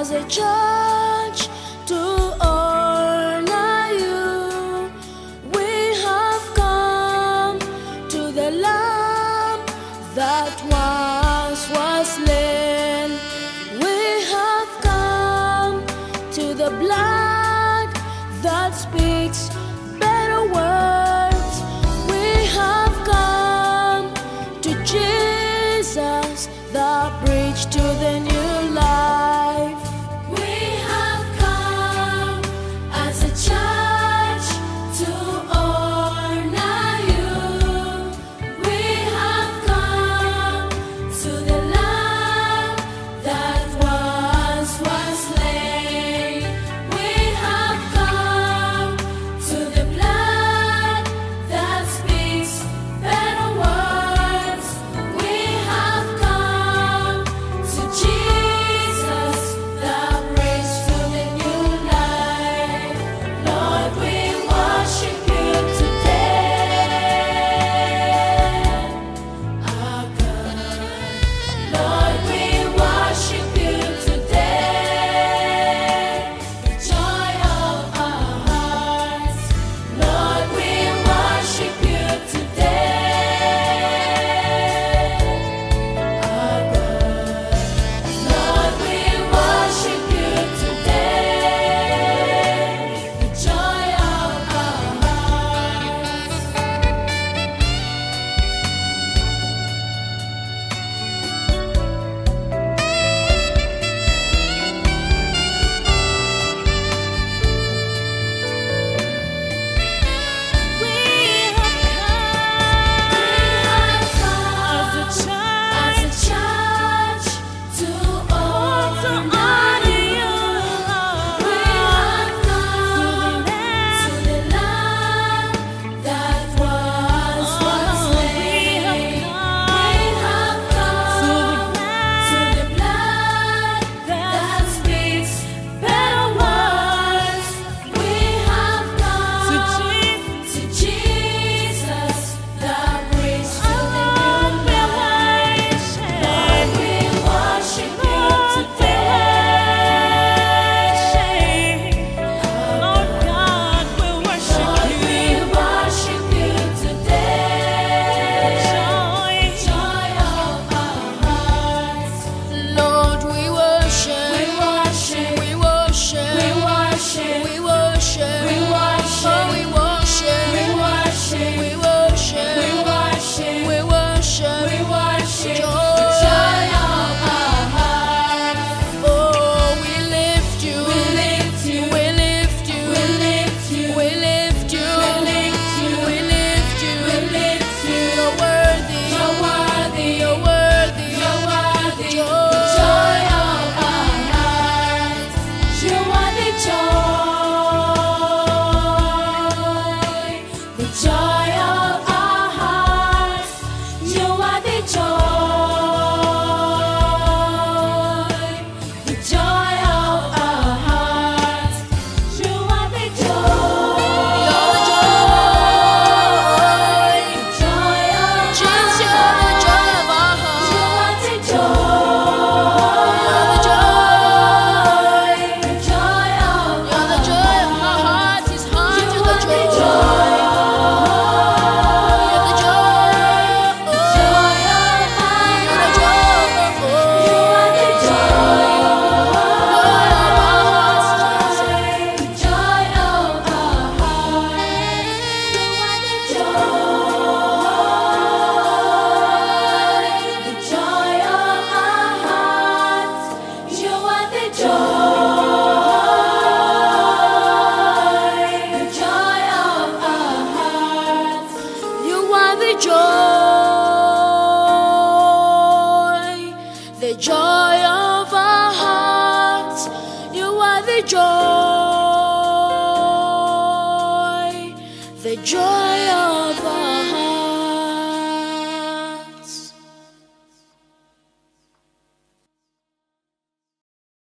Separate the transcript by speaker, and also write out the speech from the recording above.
Speaker 1: as a church to honor you. We have come to the Lamb that once was slain. We have come to the blood that speaks better words. We have come to Jesus, the bridge to the new life. We have come as a church to honor you. We have come to the Lamb that once was slain. We have come to the blood that speaks better words. We have come to Jesus, the bridge to the new life. Lord, we worship you today, our God. Lord, we worship you today, the joy of our hearts. Lord, we worship you today, our God. Lord, we worship you today, the joy of our hearts. We have come as a church to honor you. We have come to the Lamb that once was slain. We have come to the blood that speaks better words. We have come to Jesus, the bridge to the new life. Lord, we worship you today.
Speaker 2: Lord God, we worship
Speaker 1: Lord,
Speaker 2: you.
Speaker 1: we worship you today. Joy of our hearts. Lord, we worship. We worship. We worship. We worship. We worship. We worship. Oh, we worship. We worship. We worship. We worship. We worship. We worship. Joy of our hearts. Oh, we lift you. We lift you. We lift you. We lift you. We lift you. We lift you. We lift you. We lift you. You're worthy. You're worthy. You're worthy. You're worthy. Joy of our hearts. You are the joy of our hearts. You are the joy